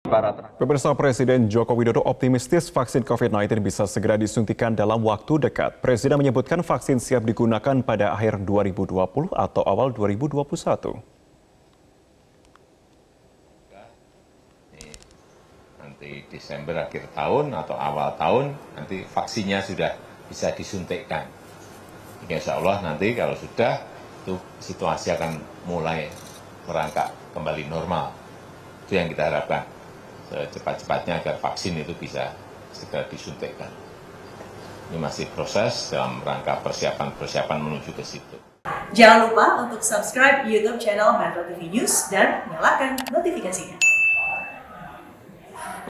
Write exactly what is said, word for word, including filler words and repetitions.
Pemirsa, Presiden Joko Widodo optimistis vaksin covid sembilan belas bisa segera disuntikan dalam waktu dekat. Presiden menyebutkan vaksin siap digunakan pada akhir dua ribu dua puluh atau awal dua ribu dua puluh satu. Nanti Desember akhir tahun atau awal tahun, nanti vaksinnya sudah bisa disuntikkan. Insya Allah nanti kalau sudah, itu situasi akan mulai merangkak kembali normal. Itu yang kita harapkan. Secepat-cepatnya agar vaksin itu bisa segera disuntikkan. Ini masih proses dalam rangka persiapan-persiapan menuju ke situ. Jangan lupa untuk subscribe YouTube channel Metro T V News dan nyalakan notifikasinya.